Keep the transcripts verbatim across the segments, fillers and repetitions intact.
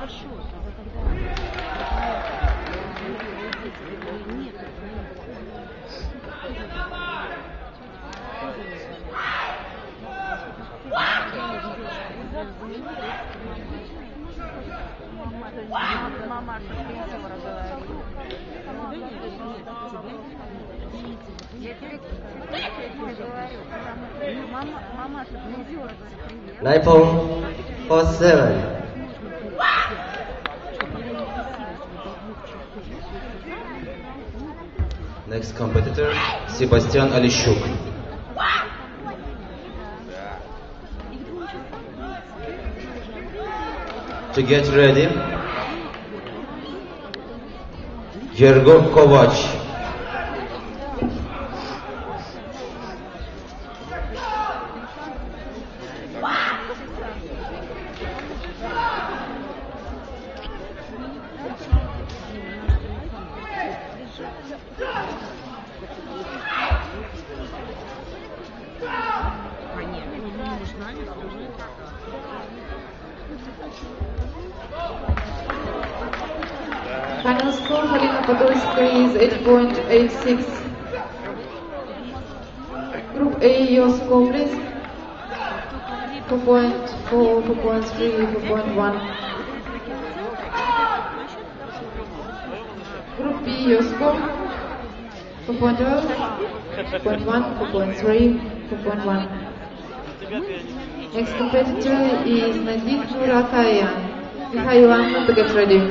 Nine point four seven. Next competitor, Sebastian Alishuk. To get ready, Yergo Kovac. Final score, Halina Podolskaya is eight point eight six. Group A, your score please. four point four, four point three, four point one. Group B, your score. four point zero, four point one, four point three, four point one. Next competitor is Nadine Murataya. Mihailan to get ready.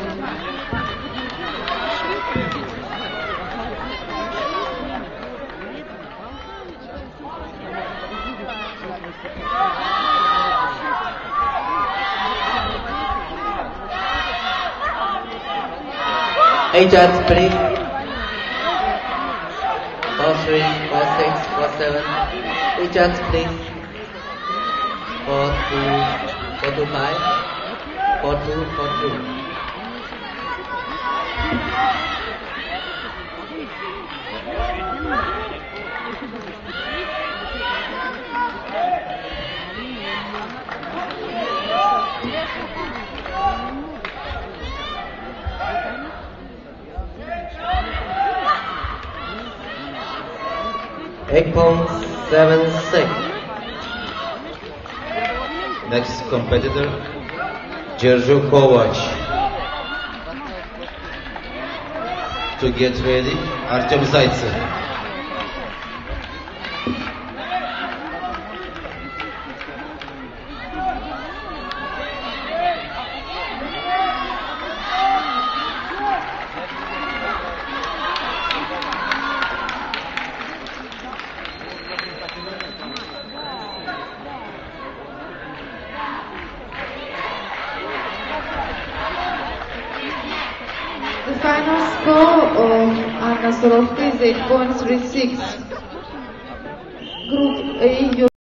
Eight judges, please. Four three, four six, four seven. Eight judges, please. Four two, four two five. Four two, four two. Eight point seven six. Next competitor, Yergo Kovac. To get ready, Artem Zaitsev. The final score of Anna Sorovka is eight point three six. Group A.